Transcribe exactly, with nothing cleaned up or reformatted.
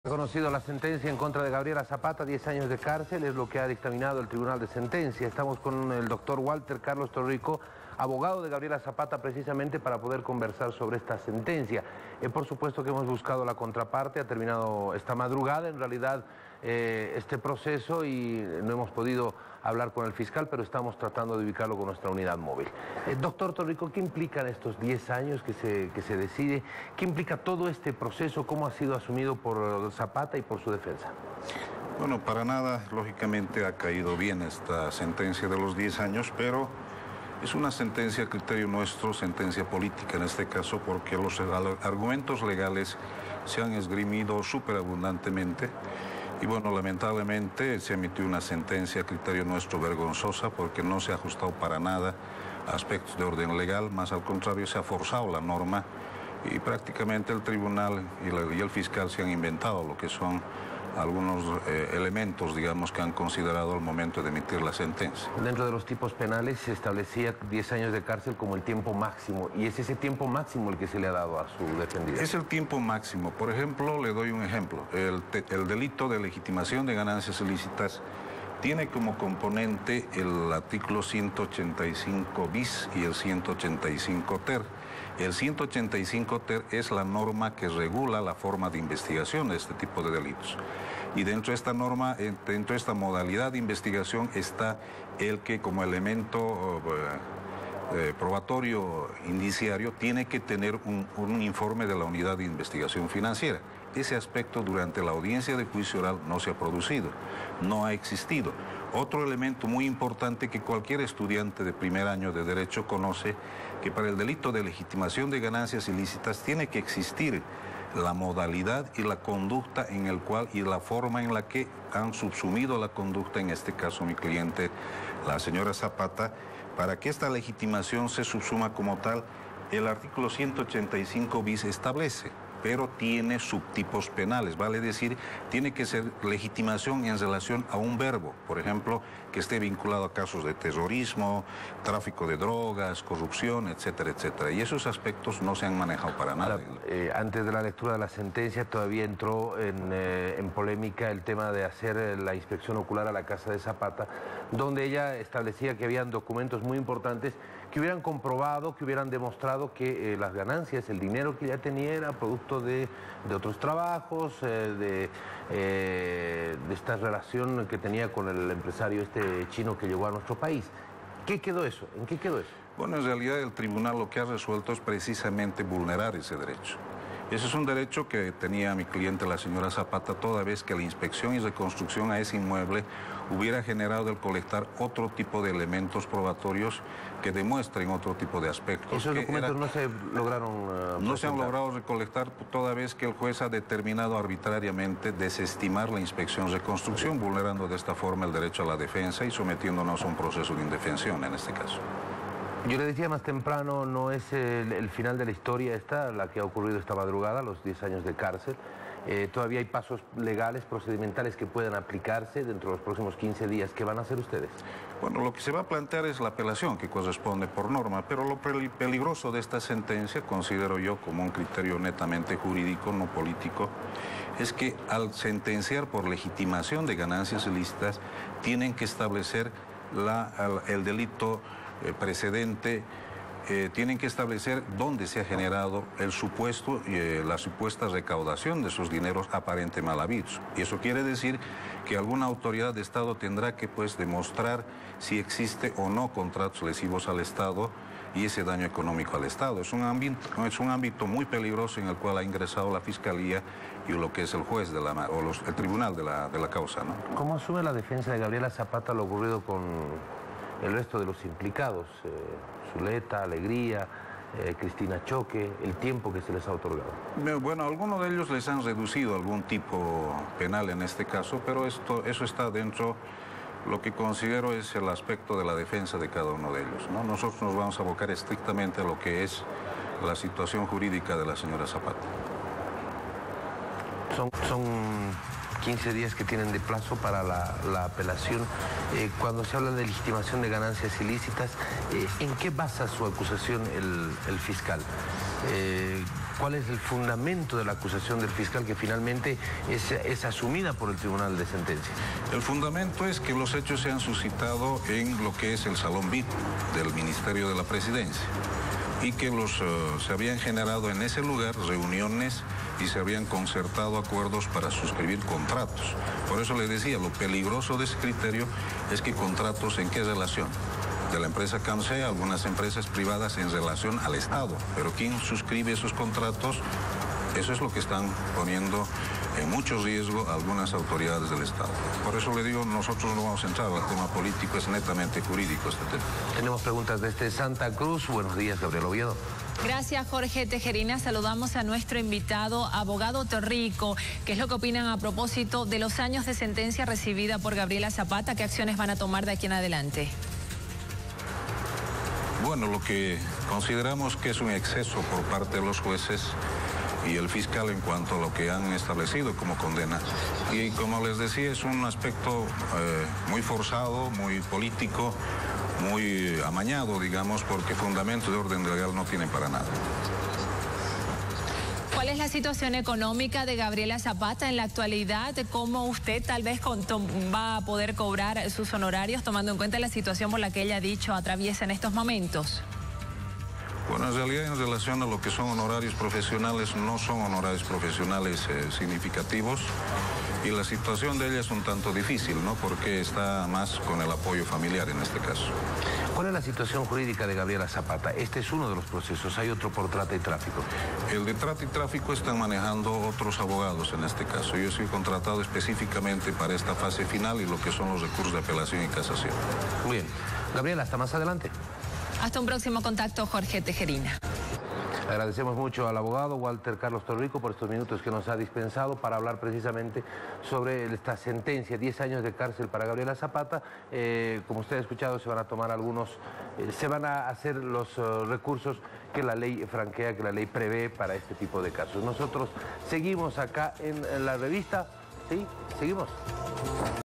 Ha conocido la sentencia en contra de Gabriela Zapata, diez años de cárcel, es lo que ha dictaminado el Tribunal de Sentencia. Estamos con el doctor Walter Carlos Torrico, abogado de Gabriela Zapata, precisamente para poder conversar sobre esta sentencia. Eh, por supuesto que hemos buscado la contraparte, ha terminado esta madrugada, en realidad, eh, este proceso y no hemos podido hablar con el fiscal, pero estamos tratando de ubicarlo con nuestra unidad móvil. Eh, doctor Torrico, ¿qué implican estos diez años que se, que se decide? ¿Qué implica todo este proceso? ¿Cómo ha sido asumido por Zapata y por su defensa? Bueno, para nada, lógicamente ha caído bien esta sentencia de los diez años, pero es una sentencia a criterio nuestro, sentencia política en este caso, porque los argumentos legales se han esgrimido superabundantemente. Y bueno, lamentablemente se emitió una sentencia a criterio nuestro vergonzosa porque no se ha ajustado para nada a aspectos de orden legal, más al contrario se ha forzado la norma y prácticamente el tribunal y, la, y el fiscal se han inventado lo que son algunos eh, elementos, digamos, que han considerado al momento de emitir la sentencia. Dentro de los tipos penales se establecía diez años de cárcel como el tiempo máximo, y es ese tiempo máximo el que se le ha dado a su defendido. Es el tiempo máximo. Por ejemplo, le doy un ejemplo. El, el delito de legitimación de ganancias ilícitas tiene como componente el artículo ciento ochenta y cinco bis y el ciento ochenta y cinco ter. El ciento ochenta y cinco ter es la norma que regula la forma de investigación de este tipo de delitos. Y dentro de esta norma, dentro de esta modalidad de investigación está el que como elemento eh, probatorio indiciario tiene que tener un, un informe de la unidad de investigación financiera. Ese aspecto durante la audiencia de juicio oral no se ha producido, no ha existido. Otro elemento muy importante que cualquier estudiante de primer año de Derecho conoce, que para el delito de legitimación de ganancias ilícitas tiene que existir la modalidad y la conducta en el cual y la forma en la que han subsumido la conducta, en este caso mi cliente, la señora Zapata. Para que esta legitimación se subsuma como tal, el artículo ciento ochenta y cinco bis establece, pero tiene subtipos penales, vale decir, tiene que ser legitimación en relación a un verbo, por ejemplo, que esté vinculado a casos de terrorismo, tráfico de drogas, corrupción, etcétera, etcétera. Y esos aspectos no se han manejado para nada. Ahora, eh, antes de la lectura de la sentencia todavía entró en, eh, en polémica el tema de hacer la inspección ocular a la casa de Zapata, donde ella establecía que habían documentos muy importantes que hubieran comprobado, que hubieran demostrado que eh, las ganancias, el dinero que ella tenía era producto de, de otros trabajos, eh, de, eh, de esta relación que tenía con el empresario este chino que llegó a nuestro país. ¿Qué quedó eso? ¿En qué quedó eso? Bueno, en realidad el tribunal lo que ha resuelto es precisamente vulnerar ese derecho. Ese es un derecho que tenía mi cliente, la señora Zapata, toda vez que la inspección y reconstrucción a ese inmueble hubiera generado el colectar otro tipo de elementos probatorios que demuestren otro tipo de aspectos. ¿Esos documentos era, no se lograron uh, No se han logrado recolectar toda vez que el juez ha determinado arbitrariamente desestimar la inspección y reconstrucción, vulnerando de esta forma el derecho a la defensa y sometiéndonos a un proceso de indefensión en este caso. Yo le decía más temprano, no es el, el final de la historia esta, la que ha ocurrido esta madrugada, los diez años de cárcel. Eh, todavía hay pasos legales, procedimentales que puedan aplicarse dentro de los próximos quince días. ¿Qué van a hacer ustedes? Bueno, lo que se va a plantear es la apelación que corresponde por norma, pero lo peligroso de esta sentencia, considero yo como un criterio netamente jurídico, no político, es que al sentenciar por legitimación de ganancias ilícitas tienen que establecer la, el delito Eh, precedente, eh, tienen que establecer dónde se ha generado el supuesto, eh, la supuesta recaudación de esos dineros aparente mal habidos. Y eso quiere decir que alguna autoridad de Estado tendrá que pues demostrar si existe o no contratos lesivos al Estado y ese daño económico al Estado. Es un ámbito, es un ámbito muy peligroso en el cual ha ingresado la Fiscalía y lo que es el juez de la, o los, el tribunal de la, de la causa, ¿no? ¿Cómo asume la defensa de Gabriela Zapata lo ocurrido con el resto de los implicados, eh, Zuleta, Alegría, eh, Cristina Choque, el tiempo que se les ha otorgado? Bueno, algunos de ellos les han reducido algún tipo penal en este caso, pero esto, eso está dentro, lo que considero es el aspecto de la defensa de cada uno de ellos, ¿no? Nosotros nos vamos a abocar estrictamente a lo que es la situación jurídica de la señora Zapata. Son... son... quince días que tienen de plazo para la, la apelación. Eh, cuando se habla de legitimación de ganancias ilícitas, eh, ¿en qué basa su acusación el, el fiscal? Eh, ¿Cuál es el fundamento de la acusación del fiscal que finalmente es, es asumida por el Tribunal de Sentencia? El fundamento es que los hechos se han suscitado en lo que es el Salón V I P del Ministerio de la Presidencia y que los, uh, se habían generado en ese lugar reuniones y se habían concertado acuerdos para suscribir contratos. Por eso le decía, lo peligroso de ese criterio es que contratos en qué relación. De la empresa CAMSE, algunas empresas privadas en relación al Estado, pero ¿quién suscribe esos contratos? Eso es lo que están poniendo en mucho riesgo algunas autoridades del Estado. Por eso le digo, nosotros no vamos a entrar al tema político, es netamente jurídico este tema. Tenemos preguntas desde Santa Cruz. Buenos días, Gabriel Oviedo. Gracias, Jorge Tejerina. Saludamos a nuestro invitado, abogado Torrico. ¿Qué es lo que opinan a propósito de los años de sentencia recibida por Gabriela Zapata? ¿Qué acciones van a tomar de aquí en adelante? Bueno, lo que consideramos que es un exceso por parte de los jueces y el fiscal en cuanto a lo que han establecido como condena. Y como les decía, es un aspecto eh, muy forzado, muy político, muy amañado, digamos, porque fundamento de orden legal no tienen para nada. ¿Cuál es la situación económica de Gabriela Zapata en la actualidad? ¿Cómo usted tal vez va a poder cobrar sus honorarios tomando en cuenta la situación por la que ella ha dicho atraviesa en estos momentos? Bueno, en realidad en relación a lo que son honorarios profesionales, no son honorarios profesionales eh, significativos y la situación de ella es un tanto difícil, ¿no? Porque está más con el apoyo familiar en este caso. ¿Cuál es la situación jurídica de Gabriela Zapata? Este es uno de los procesos, hay otro por trata y tráfico. El de trata y tráfico están manejando otros abogados en este caso. Yo soy contratado específicamente para esta fase final y lo que son los recursos de apelación y casación. Muy bien. Gabriela, hasta más adelante. Hasta un próximo contacto, Jorge Tejerina. Agradecemos mucho al abogado Walter Carlos Torrico por estos minutos que nos ha dispensado para hablar precisamente sobre esta sentencia, diez años de cárcel para Gabriela Zapata. Eh, como usted ha escuchado, se van a tomar algunos, eh, se van a hacer los uh, recursos que la ley franquea, que la ley prevé para este tipo de casos. Nosotros seguimos acá en, en la revista, ¿sí? Seguimos.